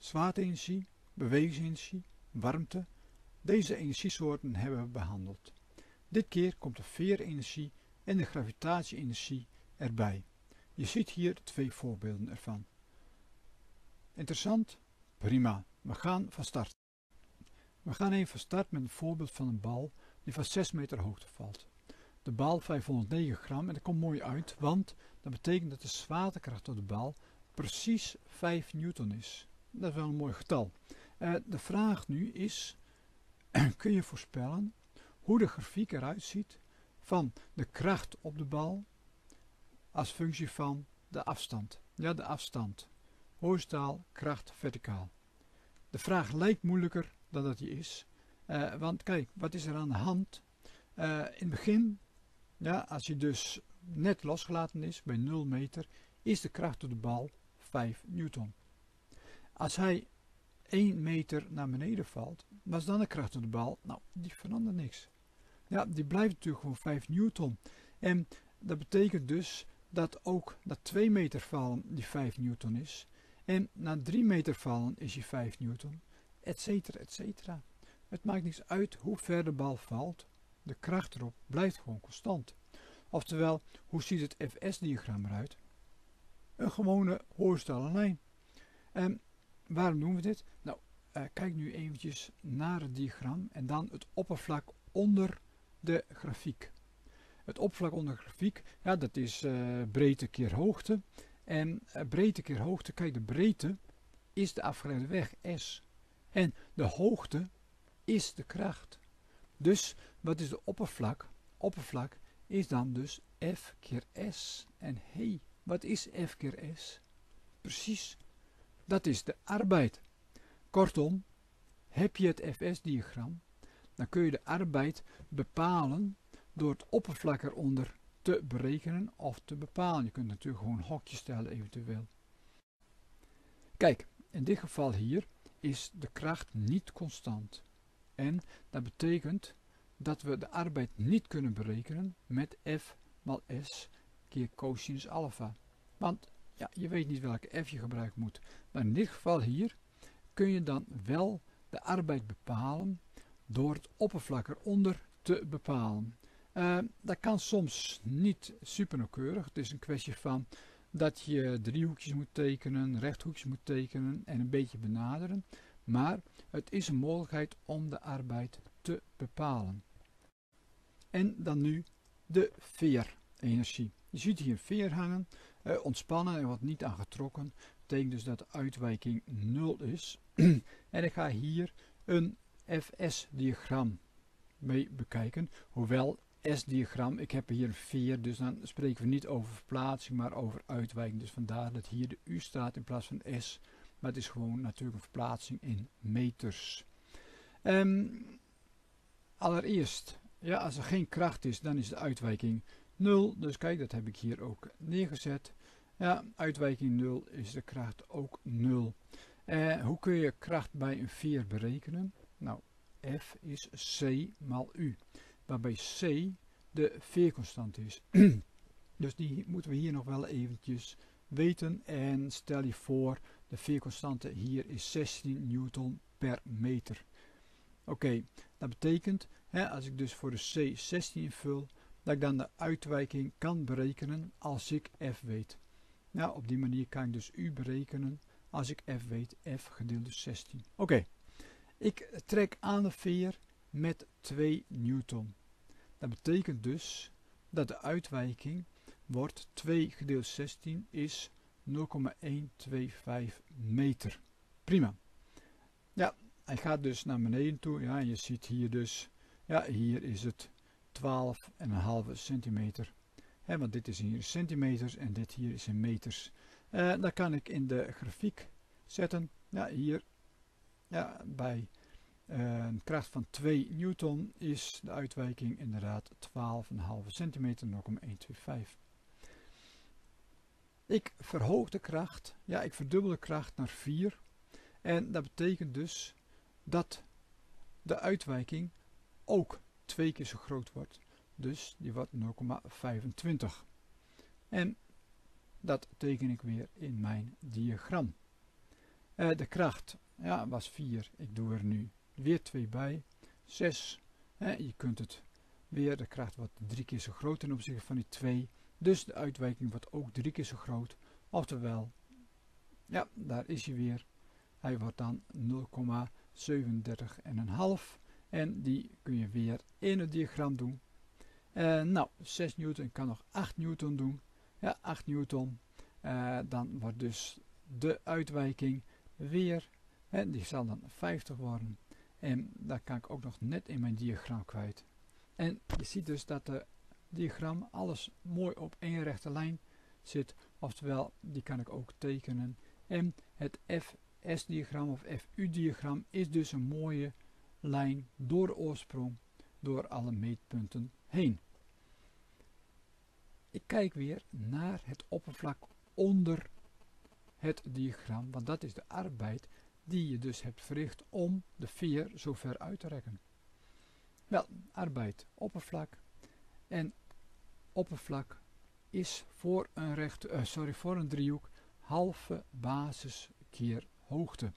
zwaarteenergie, bewegingsenergie, warmte. Deze energiesoorten hebben we behandeld. Dit keer komt de veerenergie en de gravitatie-energie erbij. Je ziet hier 2 voorbeelden ervan. Interessant? Prima. We gaan van start. We gaan even van start met een voorbeeld van een bal die van 6 meter hoogte valt. De bal 509 gram en dat komt mooi uit, want dat betekent dat de zwaartekracht op de bal precies 5 newton is. Dat is wel een mooi getal. De vraag nu is, kun je voorspellen hoe de grafiek eruit ziet van de kracht op de bal als functie van de afstand. Ja, de afstand. Horizontaal, kracht, verticaal. De vraag lijkt moeilijker dan dat die is. Want kijk, wat is er aan de hand? In het begin, ja, als hij dus net losgelaten is bij 0 meter, is de kracht op de bal 5 newton. Als hij 1 meter naar beneden valt, wat is dan de kracht op de bal? Nou, die verandert niks. Ja, die blijft natuurlijk gewoon 5 newton. En dat betekent dus dat ook na 2 meter vallen die 5 newton is. En na 3 meter vallen is die 5 newton. Etcetera, etcetera. Het maakt niks uit hoe ver de bal valt. De kracht erop blijft gewoon constant. Oftewel, hoe ziet het FS-diagram eruit? Een gewone horizontale lijn. En waarom doen we dit? Nou, kijk nu eventjes naar het diagram en dan het oppervlak onder de grafiek. Het oppervlak onder de grafiek, ja, dat is breedte keer hoogte. En breedte keer hoogte, kijk, de breedte is de afgeleide weg, S. En de hoogte is de kracht. Dus wat is de oppervlak? Oppervlak is dan dus F keer S. En hey, wat is F keer S? Precies, dat is de arbeid. Kortom, heb je het FS-diagram, dan kun je de arbeid bepalen door het oppervlak eronder te berekenen of te bepalen. Je kunt natuurlijk gewoon hokjes stellen eventueel. Kijk, in dit geval hier is de kracht niet constant. En dat betekent dat we de arbeid niet kunnen berekenen met F mal S keer cosinus alpha. Want ja, je weet niet welke F je gebruiken moet. Maar in dit geval hier kun je dan wel de arbeid bepalen door het oppervlak eronder te bepalen. Dat kan soms niet super nauwkeurig. Het is een kwestie van dat je driehoekjes moet tekenen, rechthoekjes moet tekenen en een beetje benaderen. Maar het is een mogelijkheid om de arbeid te bepalen. En dan nu de veerenergie. Je ziet hier een veer hangen, ontspannen en wordt niet aangetrokken. Dat betekent dus dat de uitwijking 0 is. En ik ga hier een FS-diagram mee bekijken. Hoewel S-diagram, ik heb hier een veer, dus dan spreken we niet over verplaatsing, maar over uitwijking. Dus vandaar dat hier de U staat in plaats van S. Maar het is gewoon natuurlijk een verplaatsing in meters. Allereerst, ja, als er geen kracht is, dan is de uitwijking 0. Dus kijk, dat heb ik hier ook neergezet. Ja, uitwijking 0 is de kracht ook 0. Hoe kun je kracht bij een veer berekenen? Nou, F is C maal U. Waarbij C de veerconstant is. Dus die moeten we hier nog wel eventjes weten. En stel je voor, de veerconstante hier is 16 newton per meter. Oké, dat betekent, als ik dus voor de C 16 invul, dat ik dan de uitwijking kan berekenen als ik F weet. Nou, op die manier kan ik dus U berekenen als ik F weet, F gedeeld door 16. Oké, ik trek aan de veer met 2 newton. Dat betekent dus dat de uitwijking wordt 2 gedeeld 16 is 0,125 meter. Prima. Ja, hij gaat dus naar beneden toe. Ja, en je ziet hier dus, ja, hier is het 12,5 centimeter. Want dit is hier in centimeters en dit hier is in meters. Dat kan ik in de grafiek zetten. Ja, hier ja, bij een kracht van 2 newton is de uitwijking inderdaad 12,5 centimeter, 0,125. Ik verhoog de kracht, ja, ik verdubbel de kracht naar 4. En dat betekent dus dat de uitwijking ook 2 keer zo groot wordt. Dus die wordt 0,25. En dat teken ik weer in mijn diagram. De kracht was 4. Ik doe er nu weer 2 bij. 6. Je kunt het weer, de kracht wordt 3 keer zo groot ten opzichte van die 2. Dus de uitwijking wordt ook 3 keer zo groot. Oftewel, ja, daar is hij weer. Hij wordt dan 0,37,5. En die kun je weer in het diagram doen. 6 newton, ik kan nog 8 newton doen. Ja, 8 newton. Dan wordt dus de uitwijking weer, die zal dan 50 worden. En daar kan ik ook nog net in mijn diagram kwijt. En je ziet dus dat het diagram alles mooi op één rechte lijn zit. Oftewel, die kan ik ook tekenen. En het FS-diagram of FU-diagram is dus een mooie lijn door de oorsprong, door alle meetpunten heen. Ik kijk weer naar het oppervlak onder het diagram, want dat is de arbeid die je dus hebt verricht om de veer zo ver uit te rekken. Wel, arbeid, oppervlak. En oppervlak is voor een driehoek halve basis keer hoogte.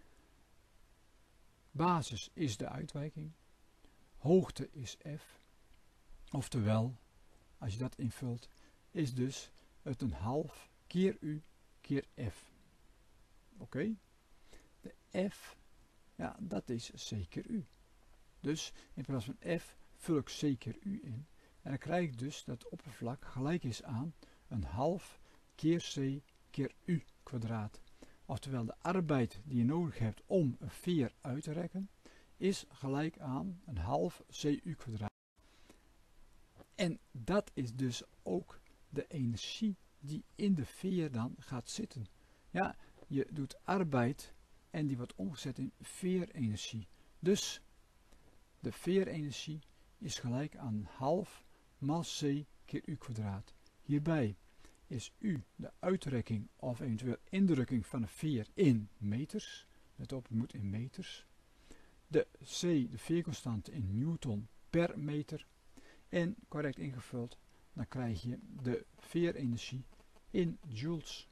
Basis is de uitwijking, hoogte is f, oftewel, als je dat invult, is dus het een half keer u keer f. Oké? De f, ja, dat is c keer u. Dus in plaats van f vul ik c keer u in. En dan krijg ik dus dat het oppervlak gelijk is aan een half keer c keer u kwadraat. Oftewel de arbeid die je nodig hebt om een veer uit te rekken, is gelijk aan een half cu kwadraat. En dat is dus ook de energie die in de veer dan gaat zitten. Ja, je doet arbeid en die wordt omgezet in veerenergie. Dus de veerenergie is gelijk aan een half maal c keer u kwadraat. Hierbij is u de uitrekking of eventueel indrukking van een veer in meters. Let op, het moet in meters. De c, de veerconstante in newton per meter. En correct ingevuld, dan krijg je de veerenergie in joules.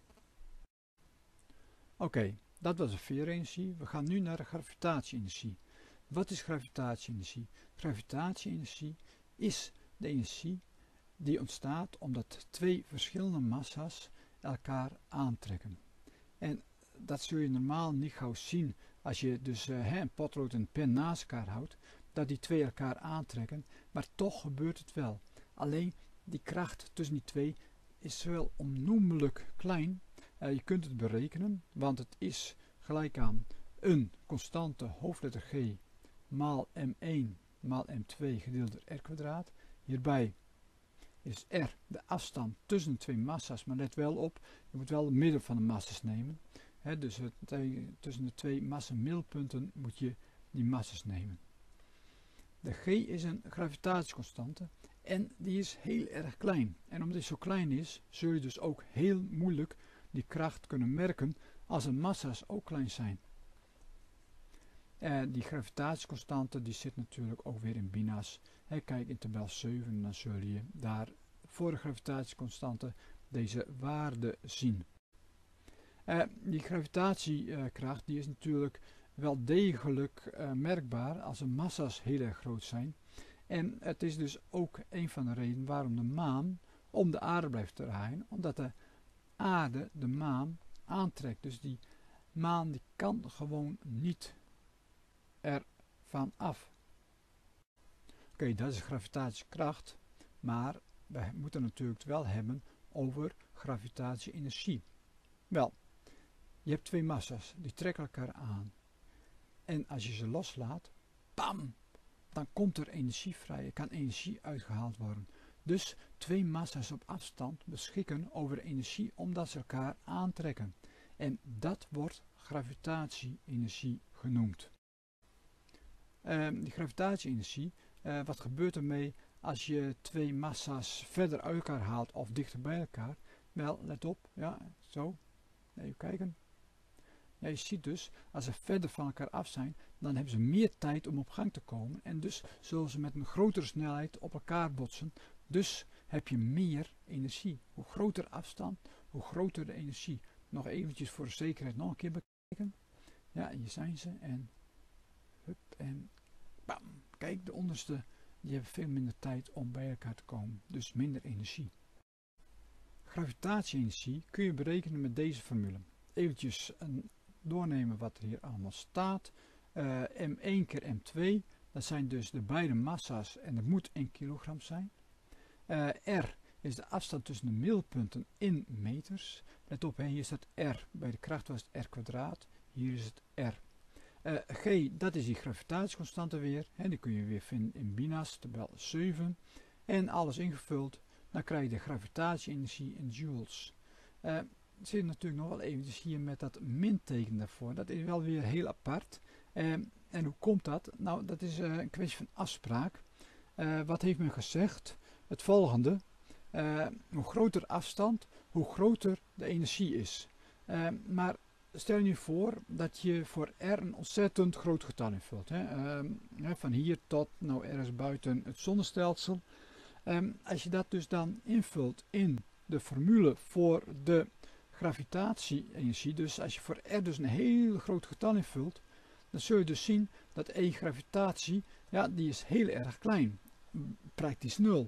Oké, dat was de veerenergie. We gaan nu naar de gravitatie-energie. Wat is gravitatie-energie? Gravitatie-energie is de energie die ontstaat omdat twee verschillende massa's elkaar aantrekken. En dat zul je normaal niet gauw zien als je dus een potlood en een pen naast elkaar houdt, dat die twee elkaar aantrekken, maar toch gebeurt het wel. Alleen die kracht tussen die twee is wel onnoemelijk klein. Je kunt het berekenen, want het is gelijk aan een constante hoofdletter g maal m1 maal m2 gedeeld door r kwadraat. Hierbij is r de afstand tussen de twee massa's, maar let wel op, je moet wel het midden van de massa's nemen. Dus tussen de twee massamiddelpunten moet je die massa's nemen. De g is een gravitatieconstante en die is heel erg klein. En omdat die zo klein is, zul je dus ook heel moeilijk die kracht kunnen merken als de massa's ook klein zijn. Die gravitatieconstante die zit natuurlijk ook weer in bina's. Kijk in tabel 7, dan zul je daar voor de gravitatieconstante deze waarde zien. Die gravitatiekracht die is natuurlijk wel degelijk merkbaar als de massa's heel erg groot zijn. En het is dus ook een van de redenen waarom de maan om de aarde blijft draaien. Omdat de aarde de maan aantrekt. Dus die maan die kan gewoon niet ervan af. Oké, dat is gravitatiekracht. Maar wij moeten natuurlijk wel hebben over gravitatie-energie. Wel, je hebt twee massa's, die trekken elkaar aan. En als je ze loslaat, bam, dan komt er energie vrij. Er kan energie uitgehaald worden. Dus twee massa's op afstand beschikken over energie omdat ze elkaar aantrekken. En dat wordt gravitatie-energie genoemd. Die gravitatie-energie, wat gebeurt ermee als je twee massa's verder uit elkaar haalt of dichter bij elkaar? Wel, let op, ja, zo, even kijken. Ja, je ziet dus, als ze verder van elkaar af zijn, dan hebben ze meer tijd om op gang te komen en dus zullen ze met een grotere snelheid op elkaar botsen. Dus heb je meer energie. Hoe groter afstand, hoe groter de energie. Nog eventjes voor de zekerheid nog een keer bekijken. Ja, hier zijn ze en hup en bam. Kijk, de onderste, die hebben veel minder tijd om bij elkaar te komen, dus minder energie. Gravitatie-energie kun je berekenen met deze formule. Eventjes doornemen wat er hier allemaal staat. M1 keer M2, dat zijn dus de beide massa's en dat moet 1 kilogram zijn. R is de afstand tussen de middelpunten in meters. Let op, hier staat R, bij de kracht was het R kwadraat, hier is het R. G, dat is die gravitatieconstante weer, die kun je weer vinden in BINAS, tabel 7. En alles ingevuld, dan krijg je de gravitatie-energie in joules. Zit natuurlijk nog wel eventjes hier met dat minteken daarvoor, dat is wel weer heel apart. En hoe komt dat? Nou, dat is een kwestie van afspraak. Wat heeft men gezegd? Het volgende, hoe groter afstand, hoe groter de energie is. Maar stel je nu voor dat je voor R een ontzettend groot getal invult. Van hier tot nou ergens buiten het zonnestelsel. Als je dat dus dan invult in de formule voor de gravitatie-energie, dus als je voor R dus een heel groot getal invult, dan zul je dus zien dat E gravitatie, ja, die is heel erg klein, praktisch 0.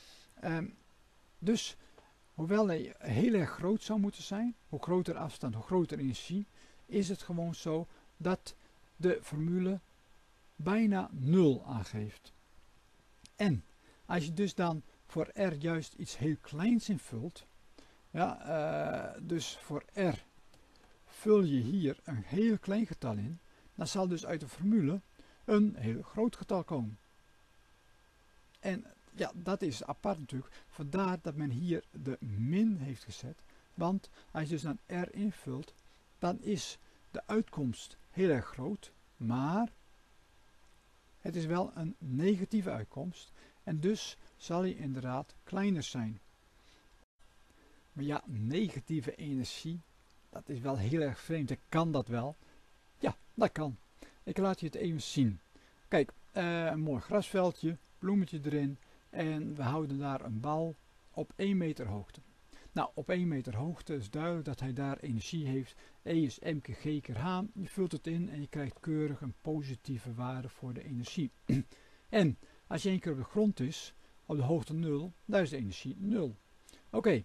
Dus hoewel hij heel erg groot zou moeten zijn, hoe groter afstand, hoe groter energie, is het gewoon zo dat de formule bijna 0 aangeeft. En als je dus dan voor R juist iets heel kleins invult, ja, dus voor R vul je hier een heel klein getal in, dan zal dus uit de formule een heel groot getal komen. En ja, dat is apart natuurlijk. Vandaar dat men hier de min heeft gezet. Want als je dus dan R invult, dan is de uitkomst heel erg groot. Maar het is wel een negatieve uitkomst. En dus zal hij inderdaad kleiner zijn. Maar ja, negatieve energie, dat is wel heel erg vreemd. Kan dat wel? Ja, dat kan. Ik laat je het even zien. Kijk, een mooi grasveldje, bloemetje erin. En we houden daar een bal op 1 meter hoogte. Nou, op 1 meter hoogte is duidelijk dat hij daar energie heeft. E is m keer g keer h. Je vult het in en je krijgt keurig een positieve waarde voor de energie. En als je 1 keer op de grond is, op de hoogte 0, daar is de energie 0. Oké.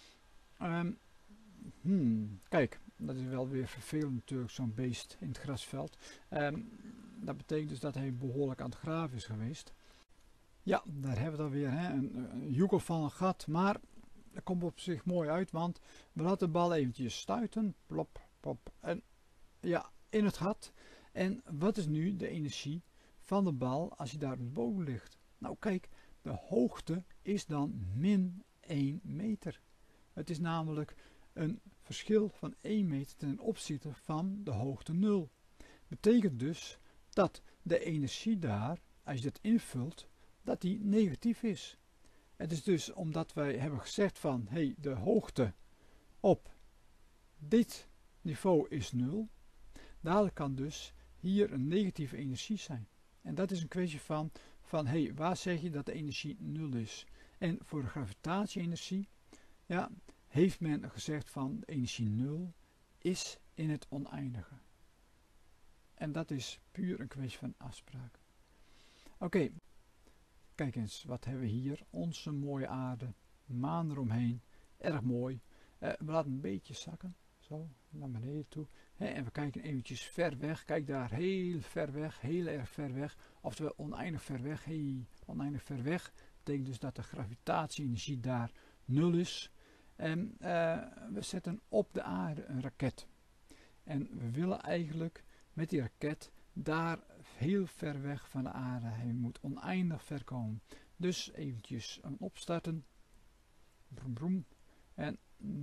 Kijk, dat is wel weer vervelend natuurlijk, zo'n beest in het grasveld. Dat betekent dus dat hij behoorlijk aan het graven is geweest. Ja, daar hebben we dan weer een joekel van een gat, maar dat komt op zich mooi uit, want we laten de bal eventjes stuiten, plop, plop, en ja, in het gat. En wat is nu de energie van de bal als je daar boven ligt? Nou kijk, de hoogte is dan min 1 meter. Het is namelijk een verschil van 1 meter ten opzichte van de hoogte 0. Betekent dus dat de energie daar, als je dat invult, dat die negatief is. Het is dus omdat wij hebben gezegd van, hey, de hoogte op dit niveau is 0. Dadelijk kan dus hier een negatieve energie zijn. En dat is een kwestie van hey, waar zeg je dat de energie 0 is? En voor de gravitatie-energie, ja, heeft men gezegd van de energie 0 is in het oneindige. En dat is puur een kwestie van afspraak. Oké. Kijk eens, wat hebben we hier? Onze mooie aarde, maan eromheen, erg mooi. We laten een beetje zakken, zo, naar beneden toe. En we kijken eventjes ver weg, kijk daar, heel ver weg, heel erg ver weg. Oftewel oneindig ver weg, oneindig ver weg. Dat betekent dus dat de gravitatie-energie daar 0 is. En we zetten op de aarde een raket. En we willen eigenlijk met die raket daar heel ver weg van de aarde. Hij moet oneindig ver komen. Dus eventjes opstarten. Broem, broem. En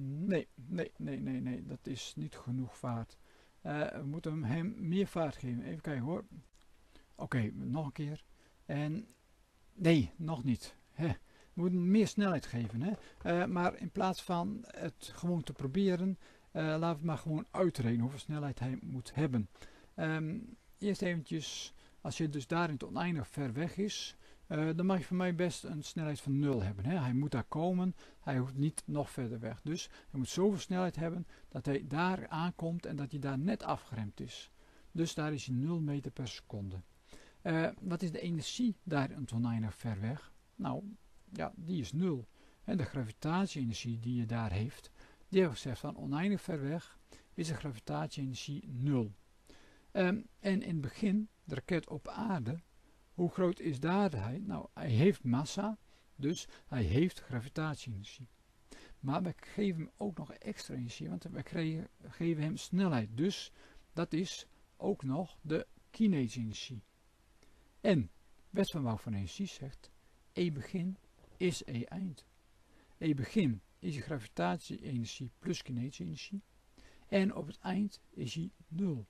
nee, dat is niet genoeg vaart. We moeten hem meer vaart geven. Even kijken hoor. Oké, nog een keer. En nee, nog niet. We moeten meer snelheid geven. Maar in plaats van het gewoon te proberen, laten we het maar gewoon uitrekenen hoeveel snelheid hij moet hebben. Eerst eventjes, als je dus daar in het oneindig ver weg is, dan mag je van mij best een snelheid van 0 hebben. Hè. Hij moet daar komen, hij hoeft niet nog verder weg. Dus hij moet zoveel snelheid hebben dat hij daar aankomt en dat hij daar net afgeremd is. Dus daar is hij 0 meter per seconde. Wat is de energie daar oneindig ver weg? Nou, ja, die is 0. En de gravitatie-energie die je daar heeft, die hebben gezegd van oneindig ver weg is de gravitatie-energie 0. En in het begin, de raket op aarde, hoe groot is daar hij? Nou, hij heeft massa, dus hij heeft gravitatie-energie. Maar we geven hem ook nog extra energie, want we geven hem snelheid. Dus dat is ook nog de kinetische energie. En wet van Wouw van energie zegt, E begin is E eind. E begin is je gravitatie-energie plus kinetische energie. En op het eind is hij 0.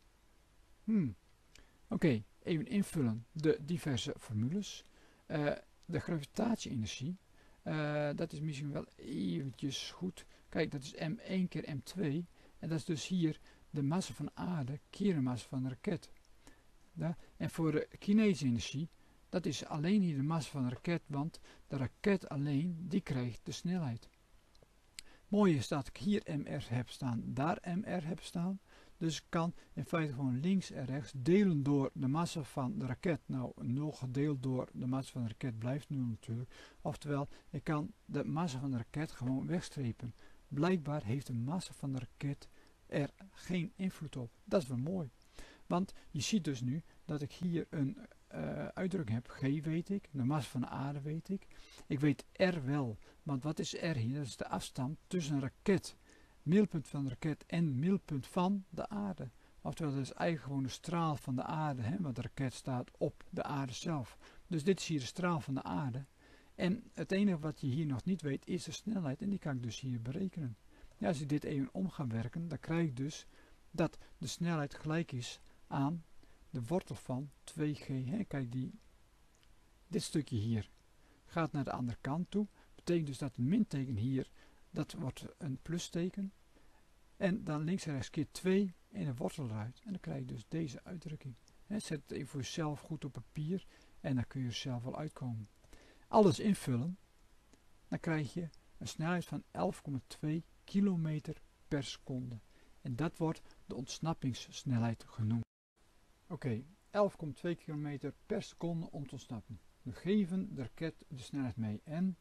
Oké, even invullen de diverse formules. De gravitatie-energie, dat is misschien wel eventjes goed. Kijk, dat is m1 keer m2. En dat is dus hier de massa van de aarde keer de massa van de raket. Ja? En voor de kinetische energie, dat is alleen hier de massa van de raket, want de raket alleen, die krijgt de snelheid. Mooi is dat ik hier mr heb staan, daar mr heb staan. Dus ik kan in feite gewoon links en rechts delen door de massa van de raket. Nou, 0 gedeeld door de massa van de raket blijft 0 natuurlijk. Oftewel, ik kan de massa van de raket gewoon wegstrepen. Blijkbaar heeft de massa van de raket er geen invloed op. Dat is wel mooi. Want je ziet dus nu dat ik hier een uitdrukking heb. G weet ik, de massa van de aarde weet ik. Ik weet R wel, want wat is R hier? Dat is de afstand tussen een raket, middelpunt van de raket en middelpunt van de aarde. Oftewel, dat is eigenlijk gewoon de straal van de aarde, hè, want de raket staat op de aarde zelf. Dus dit is hier de straal van de aarde. En het enige wat je hier nog niet weet is de snelheid en die kan ik dus hier berekenen. Ja, als ik dit even om ga werken, dan krijg ik dus dat de snelheid gelijk is aan de wortel van 2g. Hè. Kijk, dit stukje hier gaat naar de andere kant toe. Betekent dus dat het minteken hier, dat wordt een plusteken. En dan links en rechts keer 2 en de wortel eruit. En dan krijg je dus deze uitdrukking. Hè. Zet het even voor jezelf goed op papier en dan kun je er zelf wel uitkomen. Alles invullen, dan krijg je een snelheid van 11,2 kilometer per seconde. En dat wordt de ontsnappingssnelheid genoemd. Oké, 11,2 kilometer per seconde om te ontsnappen. We geven de raket de snelheid mee en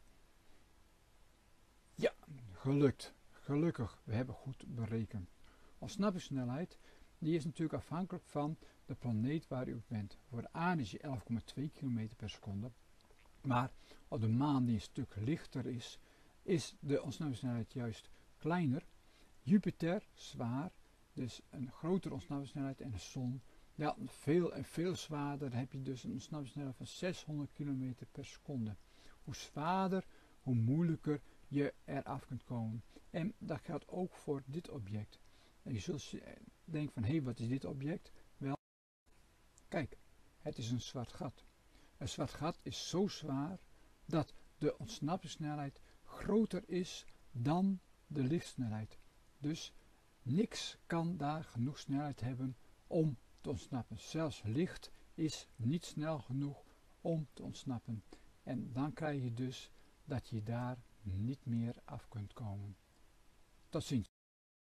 ja, gelukt. Gelukkig, we hebben goed berekend. Ontsnappingssnelheid, die is natuurlijk afhankelijk van de planeet waar u op bent. Voor de aarde is je 11,2 kilometer per seconde. Maar op de maan die een stuk lichter is de ontsnappingssnelheid juist kleiner. Jupiter, zwaar, dus een grotere ontsnappingssnelheid en de zon, ja, veel en veel zwaarder, heb je dus een ontsnappingssnelheid van 600 km per seconde. Hoe zwaarder, hoe moeilijker je eraf kunt komen. En dat geldt ook voor dit object. En je zult denken van, hé, wat is dit object? Wel, kijk, het is een zwart gat. Een zwart gat is zo zwaar dat de ontsnappingssnelheid groter is dan de lichtsnelheid. Dus niks kan daar genoeg snelheid hebben om te ontsnappen. Zelfs licht is niet snel genoeg om te ontsnappen. En dan krijg je dus dat je daar niet meer af kunt komen. Tot ziens.